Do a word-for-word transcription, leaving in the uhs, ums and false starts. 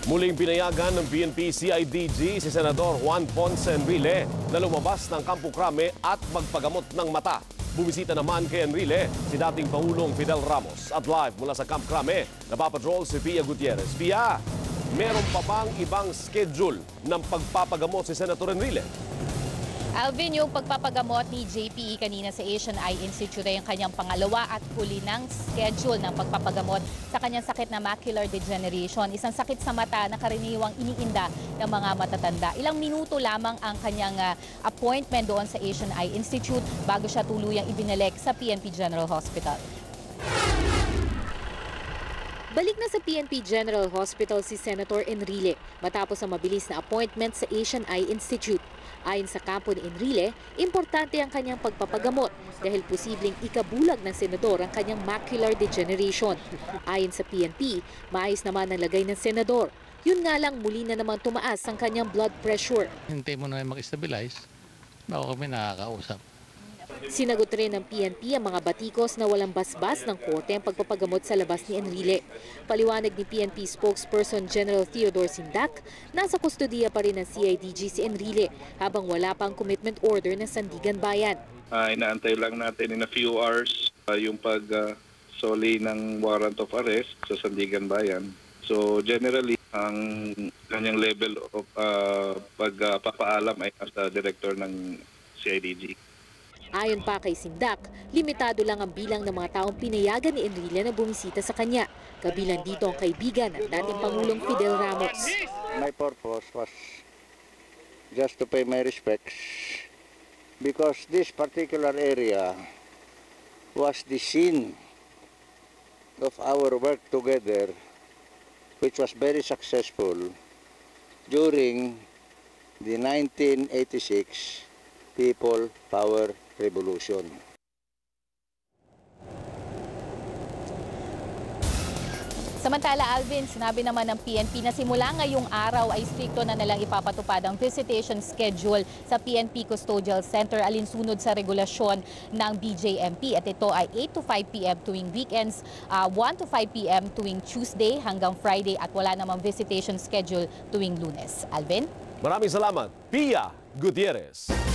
Muling pinayagan ng P N P C I D G si Senador Juan Ponce Enrile na lumabas ng Camp Crame at magpagamot ng mata. Bumisita naman kay Enrile si dating Pangulong Fidel Ramos. At live mula sa Camp Crame, napapatrol si Pia Gutierrez. Pia, meron pa bang ibang schedule ng pagpapagamot si Senator Enrile? Alvin, yung pagpapagamot ni J P E kanina sa Asian Eye Institute ay ang kanyang pangalawa at huli ng schedule ng pagpapagamot sa kanyang sakit na macular degeneration. Isang sakit sa mata na karaniwang iniinda ng mga matatanda. Ilang minuto lamang ang kanyang uh, appointment doon sa Asian Eye Institute bago siya tuluyang ibinalik sa P N P General Hospital. Balik na sa P N P General Hospital si Senator Enrile matapos ang mabilis na appointment sa Asian Eye Institute. Ayon sa kampo ni Enrile, importante ang kanyang pagpapagamot dahil posibleng ikabulag ng senador ang kanyang macular degeneration. Ayon sa P N P, maayos naman ang lagay ng senador. Yun nga lang muli na naman tumaas ang kanyang blood pressure. Hintay mo na mag-stabilize bago kami nakakausap. Sinagot rin ng P N P ang mga batikos na walang basbas ng korte ang pagpapagamot sa labas ni Enrile. Paliwanag ni P N P spokesperson General Theodore Sindak, nasa kustodiya pa rin ng C I D G si Enrile habang wala pang commitment order ng Sandigan Bayan. Uh, inaantay lang natin in a few hours uh, yung pag-soli uh, ng warrant of arrest sa Sandigan Bayan. So generally, ang kanyang level of uh, pagpapaalam uh, ay nasa director ng C I D G. Ayon pa kay Sindak, limitado lang ang bilang ng mga taong pinayagan ni Enrile na bumisita sa kanya. Kabilang dito ang kaibigan at dating Pangulong Fidel Ramos. My purpose was just to pay my respects because this particular area was the scene of our work together, which was very successful during the nineteen eighty-six People Power Revolution. Samantala, Alvin, sinabi naman ng P N P na simula ngayong araw ay stricto na nalang ipapatupad ang visitation schedule sa P N P Custodial Center alinsunod sa regulasyon ng B J M P. At ito ay eight to five p m tuwing weekends, uh, one to five p m tuwing Tuesday hanggang Friday at wala namang visitation schedule tuwing Lunes. Alvin? Maraming salamat, Pia Gutierrez.